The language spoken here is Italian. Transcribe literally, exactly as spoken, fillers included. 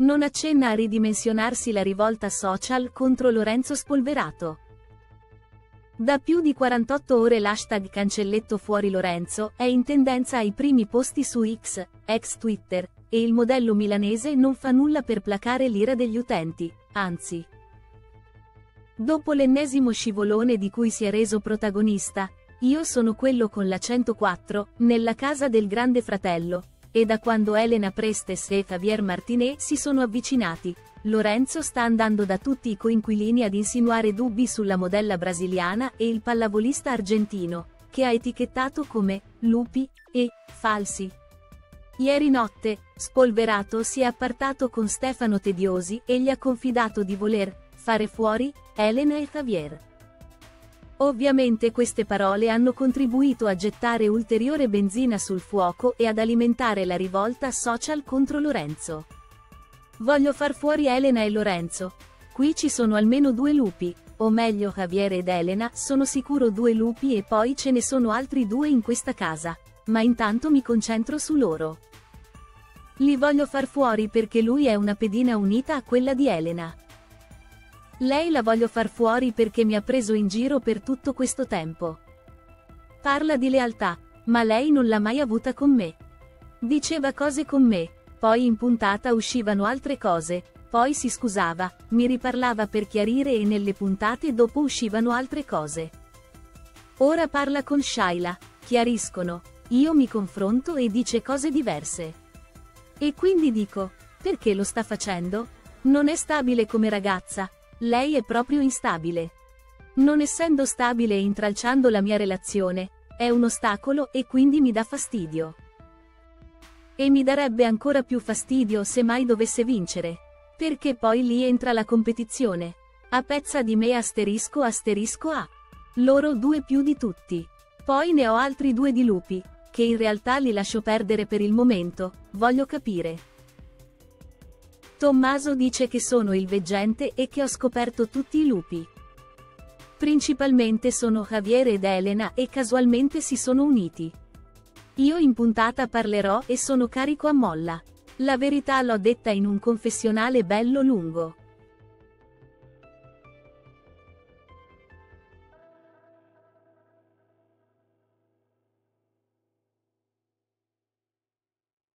Non accenna a ridimensionarsi la rivolta social contro Lorenzo Spolverato. Da più di quarantotto ore l'hashtag cancelletto fuori Lorenzo è in tendenza ai primi posti su X, ex Twitter, e il modello milanese non fa nulla per placare l'ira degli utenti, anzi. Dopo l'ennesimo scivolone di cui si è reso protagonista, io sono quello con la centoquattro, nella casa del grande fratello, e da quando Elena Prestes e Javier Martinez si sono avvicinati, Lorenzo sta andando da tutti i coinquilini ad insinuare dubbi sulla modella brasiliana e il pallavolista argentino, che ha etichettato come lupi e falsi. Ieri notte, Spolverato si è appartato con Stefano Tediosi e gli ha confidato di voler fare fuori Elena e Javier. Ovviamente queste parole hanno contribuito a gettare ulteriore benzina sul fuoco e ad alimentare la rivolta social contro Lorenzo. Voglio far fuori Elena e Lorenzo. Qui ci sono almeno due lupi, o meglio Javier ed Elena, sono sicuro due lupi e poi ce ne sono altri due in questa casa, ma intanto mi concentro su loro. Li voglio far fuori perché lui è una pedina unita a quella di Elena. Lei la voglio far fuori perché mi ha preso in giro per tutto questo tempo. Parla di lealtà, ma lei non l'ha mai avuta con me. Diceva cose con me, poi in puntata uscivano altre cose, poi si scusava, mi riparlava per chiarire e nelle puntate dopo uscivano altre cose. Ora parla con Shayla, chiariscono, io mi confronto e dice cose diverse. E quindi dico, perché lo sta facendo? Non è stabile come ragazza. Lei è proprio instabile. Non essendo stabile e intralciando la mia relazione, è un ostacolo e quindi mi dà fastidio. E mi darebbe ancora più fastidio se mai dovesse vincere. Perché poi lì entra la competizione. A pezza di me asterisco asterisco A. Loro due più di tutti. Poi ne ho altri due di lupi, che in realtà li lascio perdere per il momento, voglio capire. Tommaso dice che sono il veggente e che ho scoperto tutti i lupi. Principalmente sono Javier ed Elena e casualmente si sono uniti. Io in puntata parlerò e sono carico a molla. La verità l'ho detta in un confessionale bello lungo.